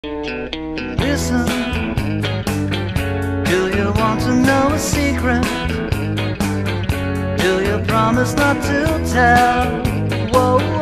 Listen, do you want to know a secret? Do you promise not to tell? Whoa.